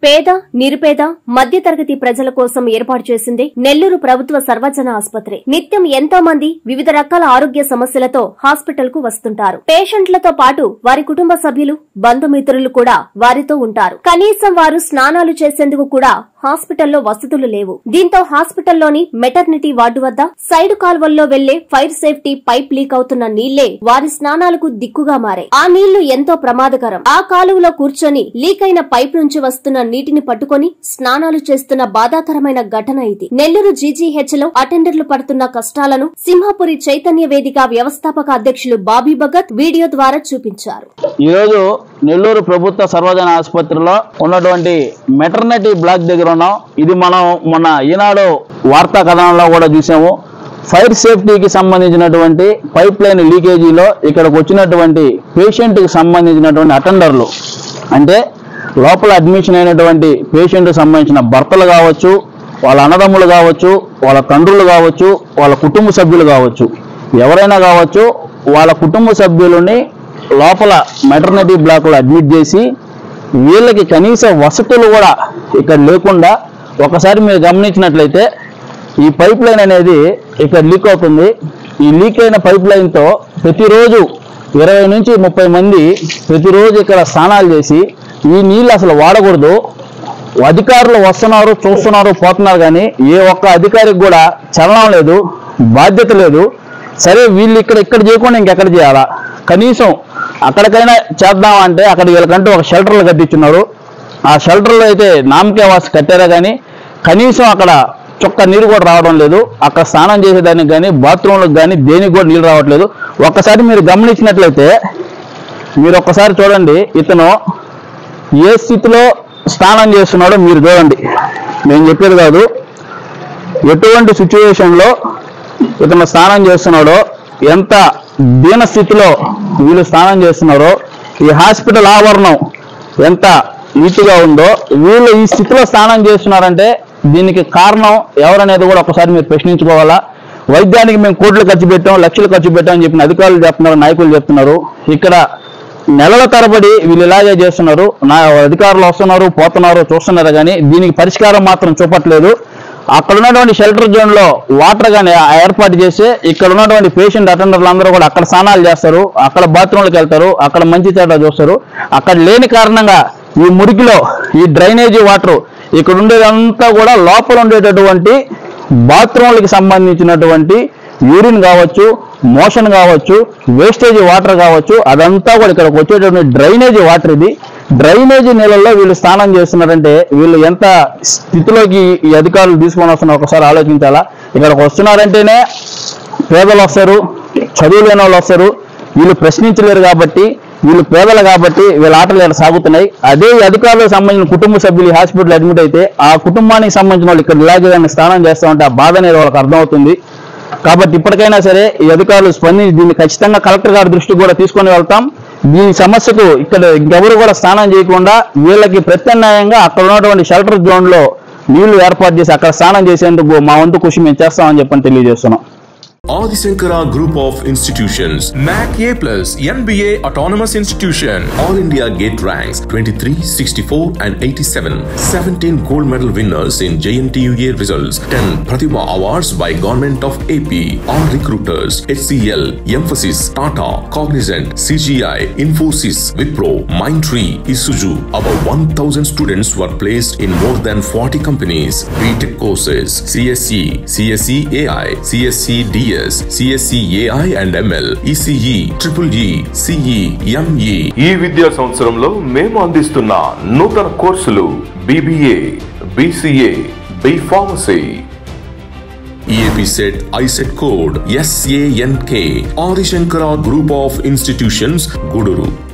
పేద, నిరుపేద, మధ్యతరగతి ప్రజల కోసం ఏర్పాటు చేసింది నెల్లూరు ప్రభుత్వ సర్వజన ఆసుపత్రి. నిత్యం ఎంతో మంది వివిధ రకాల ఆరోగ్య సమస్యలతో హాస్పిటల్ కు వస్తుంటారు. పేషెంట్లతో పాటు వారి కుటుంబ సభ్యులు, బంధుమిత్రులు కూడా వారితో ఉంటారు. కనీసం వారు స్నానాలు చేసేందుకు కూడా హాస్పిటల్లో వసతులు లేవు. దీంతో హాస్పిటల్లోని మెటర్నిటీ వార్డు వద్ద సైడ్ కాల్వల్లో వెళ్లే ఫైర్ సేఫ్టీ పైప్ లీక్ అవుతున్న నీళ్లే వారి స్నానాలకు దిక్కుగా మారాయి. ఆ నీళ్లు ఎంతో ప్రమాదకరం. ఆ కాలువలో కూర్చొని లీక్ అయిన పైప్ నుంచి వస్తున్న నీటిని పట్టుకొని స్నానాలు చేస్తున్న బాధాకరమైన ఘటన ఇది. నెల్లూరు జీజీహెచ్ లో అటెండర్లు పడుతున్న కష్టాలను సింహాపురి చైతన్య వేదిక వ్యవస్థాపక అధ్యక్షులు బాబీ భగత్ వీడియో ద్వారా చూపించారు. ఈ రోజు నెల్లూరు ప్రభుత్వ సర్వజన ఆసుపత్రిలో ఉన్నటువంటి మెటర్నిటీ బ్లాక్ దగ్గర ఉన్నాం. ఇది మనం మొన్న ఈనాడు వార్తా కథనంలో కూడా చూసాము. ఫైర్ సేఫ్టీకి సంబంధించినటువంటి పైప్ లైన్ లీకేజీలో ఇక్కడికి వచ్చినటువంటి పేషెంట్ కి సంబంధించినటువంటి అటెండర్లు, అంటే లోపల అడ్మిషన్ అయినటువంటి పేషెంట్ కి సంబంధించిన భర్తలు కావచ్చు, వాళ్ళ అన్నదమ్ములు కావచ్చు, వాళ్ళ తండ్రులు కావచ్చు, వాళ్ళ కుటుంబ సభ్యులు కావచ్చు, ఎవరైనా కావచ్చు, వాళ్ళ కుటుంబ సభ్యులని లోపల మెటర్నిటీ బ్లాక్లో అడ్మిట్ చేసి వీళ్ళకి కనీస వసతులు కూడా ఇక్కడ లేకుండా, ఒకసారి మీరు గమనించినట్లయితే ఈ పైప్ లైన్ అనేది ఇక్కడ లీక్ అవుతుంది. ఈ లీక్ అయిన పైప్ లైన్తో ప్రతిరోజు 20 నుంచి 30 మంది ప్రతిరోజు ఇక్కడ స్నానాలు చేసి ఈ నీళ్ళు అసలు వాడకూడదు. అధికారులు వస్తున్నారు, చూస్తున్నారు, పోతున్నారు, కానీ ఏ ఒక్క అధికారికి కూడా చలనం లేదు, బాధ్యత లేదు. సరే, వీళ్ళు ఇక్కడ చేయకుండా ఇంకెక్కడ చేయాలా? కనీసం అక్కడికైనా చేద్దామంటే అక్కడ వీళ్ళకంటూ ఒక షెల్టర్లు కట్టించున్నారు. ఆ షెల్టర్లు అయితే నామకే వాసి కట్టారా కానీ కనీసం అక్కడ చొక్క నీరు కూడా రావడం లేదు. అక్కడ స్నానం చేసేదానికి కానీ బాత్రూంలకు కానీ దేనికి కూడా నీళ్ళు రావట్లేదు. ఒక్కసారి మీరు గమనించినట్లయితే మీరు ఒక్కసారి చూడండి, ఇతను ఏ స్థితిలో స్నానం చేస్తున్నాడో మీరు చూడండి. నేను చెప్పేది కాదు, ఎటువంటి సిచ్యువేషన్లో ఇతను స్నానం చేస్తున్నాడో, ఎంత దీన స్థితిలో వీళ్ళు స్నానం చేస్తున్నారో, ఈ హాస్పిటల్ ఆవరణం ఎంత నీట్గా ఉందో, వీళ్ళు ఈ స్థితిలో స్నానం చేస్తున్నారంటే దీనికి కారణం ఎవరనేది కూడా ఒకసారి మీరు ప్రశ్నించుకోవాలా. వైద్యానికి మేము కోట్లు ఖర్చు పెట్టాం, లక్షలు ఖర్చు పెట్టాం అని చెప్పిన అధికారులు చెప్తున్నారు, నాయకులు చెప్తున్నారు. ఇక్కడ నెలల తరబడి వీళ్ళు ఇలాగే చేస్తున్నారు. అధికారులు వస్తున్నారు, పోతున్నారు, చూస్తున్నారు, కానీ దీనికి పరిష్కారం మాత్రం చూపట్లేదు. అక్కడ ఉన్నటువంటి షెల్టర్ జోన్లో వాటర్ కానీ ఏర్పాటు చేసి ఇక్కడ ఉన్నటువంటి పేషెంట్ అటెండర్లు అందరూ కూడా అక్కడ స్నానాలు చేస్తారు, అక్కడ బాత్రూంలకు వెళ్తారు, అక్కడ మంచి చెడ్డ చూస్తారు. అక్కడ లేని కారణంగా ఈ మురికిలో ఈ డ్రైనేజీ వాటర్ ఇక్కడ ఉండేదంతా కూడా లోపల ఉండేటటువంటి బాత్రూంలకు సంబంధించినటువంటి యూరిన్ కావచ్చు, మోషన్ కావచ్చు, వేస్టేజ్ వాటర్ కావచ్చు, అదంతా కూడా ఇక్కడికి వచ్చేటటువంటి డ్రైనేజీ వాటర్. ఇది డ్రైనేజీ నీళ్ళల్లో వీళ్ళు స్నానం చేస్తున్నారంటే వీళ్ళు ఎంత స్థితిలోకి ఈ అధికారులు తీసుకొని వస్తున్నారు ఒకసారి ఆలోచించాలా. ఇక్కడికి వస్తున్నారంటేనే పేదలు వస్తారు, చదువు లేని వాళ్ళు వస్తారు. వీళ్ళు ప్రశ్నించలేరు కాబట్టి, వీళ్ళు పేదలు కాబట్టి వీళ్ళ ఆటలు ఇక్కడ సాగుతున్నాయి. అదే అధికారులకు సంబంధించిన కుటుంబ సభ్యులు హాస్పిటల్ అడ్మిట్ అయితే ఆ కుటుంబానికి సంబంధించిన వాళ్ళు ఇక్కడ ఇలాగే స్నానం చేస్తూ ఉంటే ఆ బాధ అనేది వాళ్ళకి అర్థమవుతుంది. కాబట్టి ఇప్పటికైనా సరే ఈ అధికారులు స్పందించి దీన్ని ఖచ్చితంగా కలెక్టర్ గారి దృష్టికి కూడా తీసుకొని వెళ్తాం. ఈ సమస్యకు ఇక్కడ ఇంకెవరు కూడా స్నానం చేయకుండా వీళ్ళకి ప్రత్యామ్నాయంగా అక్కడ ఉన్నటువంటి షెల్టర్ జోన్లో నీళ్లు ఏర్పాటు చేసి అక్కడ స్నానం చేసేందుకు మా వంతు కృషి మేము చేస్తామని చెప్పని తెలియజేస్తున్నాం. Adi Shankara Group of Institutions, NAC A+, NBA Autonomous Institution, All India Gate Ranks 23, 64 and 87, 17 gold medal winners in JNTUA results, 10 Pratibha Awards by Government of AP, all recruiters, HCL, Emphasis, Tata, Cognizant, CGI, Infosys, Wipro, Mindtree, Isuzu. About 1,000 students were placed in more than 40 companies. BTech courses, CSE, CSE AI, CSE DS, CSE AI and ML, ECE, EEE, CE, ME. ఈ విద్యా సంవత్సరంలో మేము అందిస్తున్న నూతన కోర్సులు BBA, BCA, B Pharmacy. EAP set ISET code SANK. Adi Shankara Group of Institutions, Guduru.